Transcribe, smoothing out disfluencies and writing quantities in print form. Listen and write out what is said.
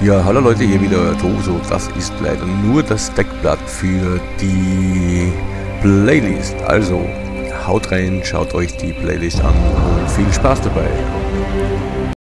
Ja, hallo Leute, hier wieder euer Toso. Das ist leider nur das Deckblatt für die Playlist. Also, haut rein, schaut euch die Playlist an und viel Spaß dabei.